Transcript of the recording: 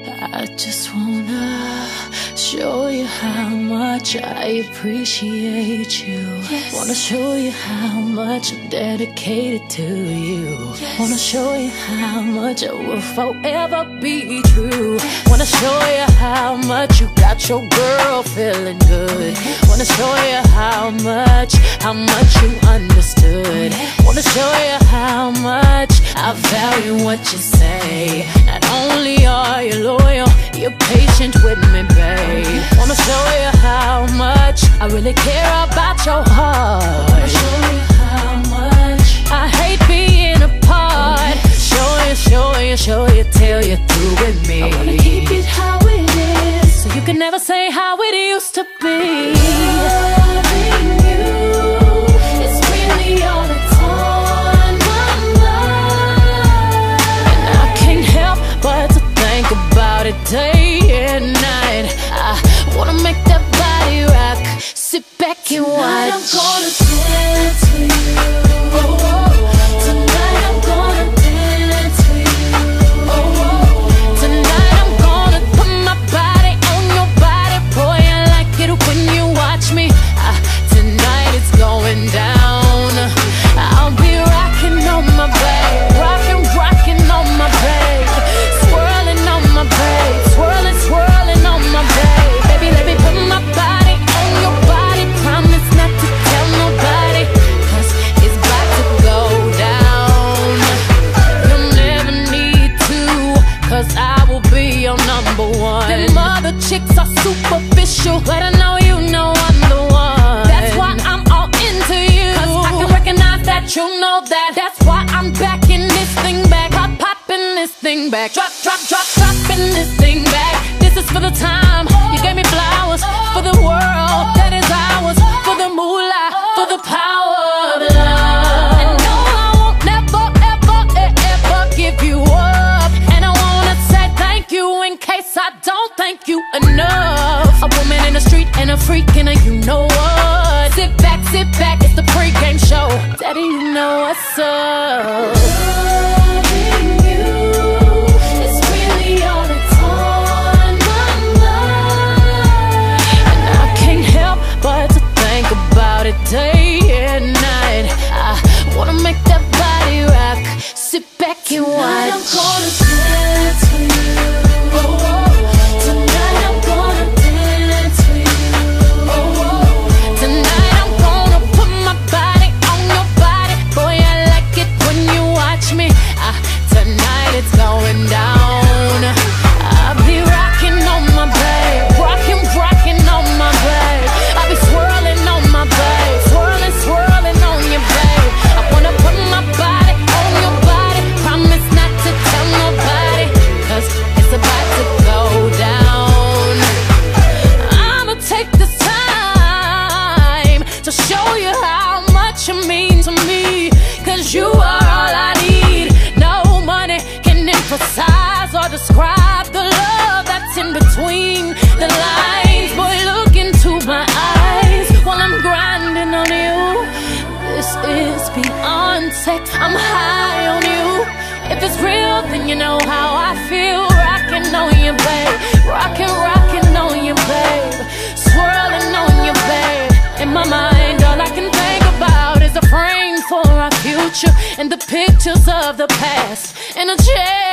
I just wanna show you how much I appreciate you. Yes. Wanna show you how much I'm dedicated to you. Yes. Wanna show you how much I will forever be true. Yes. Wanna show you how much you got your girl feeling good. Yes. Wanna show you how much you understood. Yes. Wanna show you how much I value what you say. Not only are you loyal, you're patient with me, babe. Wanna show you how much I really care about your heart. Wanna show you how much I hate being apart. Show you till you're through with me. I wanna keep it how it is, so you can never say how it used to be. Loving you is really all that's on my mind, and I can't help but to think about it day and night. I wanna make that body rock, sit back and watch. Tonight I'm gonna dance for you. Oh, oh. Tonight I'm gonna dance for you. Oh, oh. Tonight I'm gonna put my body on your body. Boy, I like it when you watch me. Tonight it's going down. I'll be rocking on my babe, rocking on my babe, swirling on my babe, swirling on my babe. Baby, let me put my body on your body. Promise not to tell nobody, 'cause it's about to go down. You'll never need to, 'cause I will be your number one. Them other chicks are superficial, but I know you know I'm the one. That's why I'm all into you, 'cause I can recognize that you know that. That's why I'm backing this thing back, popping this thing back, dropping this thing back. This is for the time you gave me flowers, for the world that is ours, for the moolah, for the power of love. And no, I won't ever give you up. And I wanna say thank you in case I don't thank you enough. A woman in the street and a freak and you know what? Sit back, it's the pregame show. Daddy, you know what's up. Loving you is really all that's on my mind, and I can't help but to think about it day and night. I wanna make that body rock, sit back and watch. Tonight I'm gonna dance for you. Oh, oh. Tonight I'm gonna dance for you. Oh, oh. Tonight I'm gonna put my body on your body. Boy, I like it when you watch me. Tonight it's going down. I'll be rocking on my babe, rocking on my babe. I'll be swirling on my babe, swirling on your babe. I wanna put my body on your body. Promise not to tell nobody, 'cause it's about to go down. I'ma take this time to show you how much you mean to me, 'cause you are all I need. No money can emphasize or describe the love that's in between the lines. Boy, look into my eyes while I'm grinding on you. This is Beyonce, I'm high on you. If it's real, then you know how I feel. Rocking on you, babe, rocking on you, babe, swirling on you, babe. In my mind, all I can think about is a frame for our future and the pictures of the past in a chair